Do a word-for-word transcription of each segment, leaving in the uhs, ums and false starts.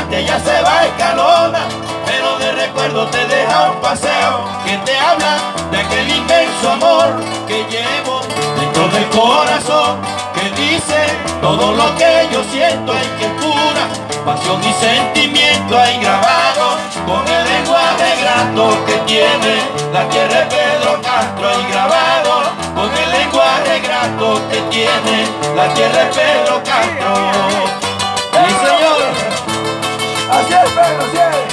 marcha ya se va Escalona, pero de recuerdo te deja un paseo que te habla de aquel inmenso amor que llevo dentro del corazón, que dice todo lo que yo siento, hay que pura pasión y sentimiento hay grabado con el lenguaje grato que tiene la tierra de Pedro Castro, hay grabado con el lenguaje grato que tiene la tierra de Pedro Castro. ¡Sí, señor! Así es, Pedro, así es.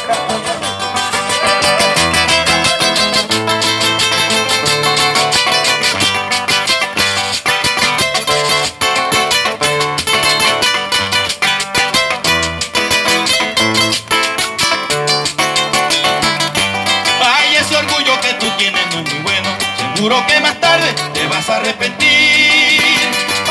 Seguro que más tarde te vas a arrepentir.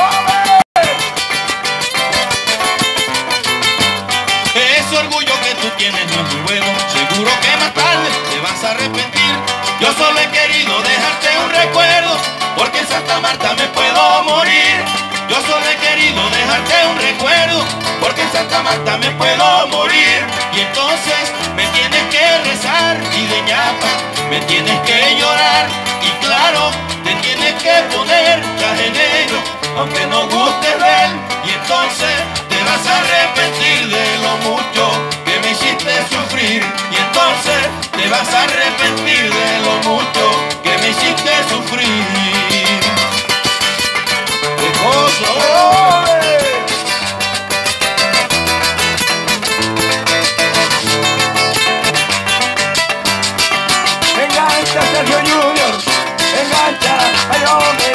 Ese orgullo que tú tienes no es muy bueno. Seguro que más tarde te vas a arrepentir. Yo solo he querido dejarte un recuerdo, porque en Santa Marta me puedo morir. Yo solo he querido dejarte un recuerdo, porque en Santa Marta me puedo morir. Y entonces me tienes que rezar y de ñapa me tienes que llorar. Y claro, te tienes que poner traje negro, aunque no guste ver. Y entonces te vas a arrepentir de lo mucho que me hiciste sufrir. Y entonces te vas a arrepentir de lo mucho que me hiciste sufrir. ¡Qué cosa! Engancha, Sergio Junior. Engancha, ay hombre.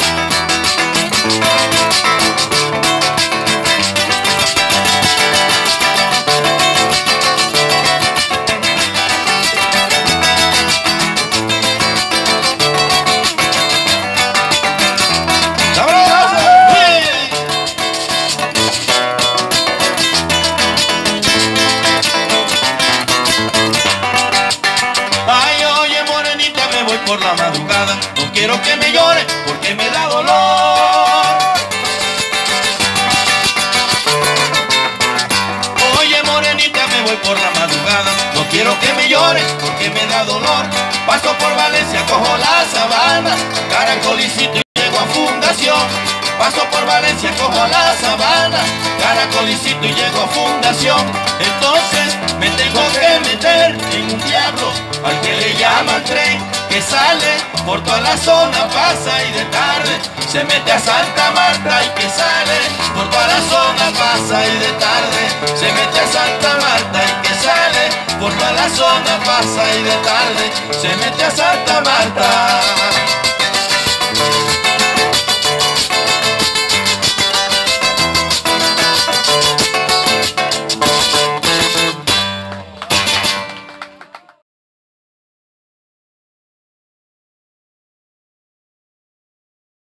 Por la madrugada, no quiero que me llore porque me da dolor. Oye morenita, me voy por la madrugada, no quiero que me llore porque me da dolor. Paso por Valencia, cojo la Sabana, Caracolicito y llego a Fundación. Paso por Valencia, cojo la Sabana, Caracolicito y llego a Fundación. Entonces me tengo que meter en un diablo al que le llaman tren, que sale por toda la zona, pasa y de tarde se mete a Santa Marta, y que sale por toda la zona, pasa y de tarde se mete a Santa Marta, y que sale por toda la zona, pasa y de tarde se mete a Santa Marta.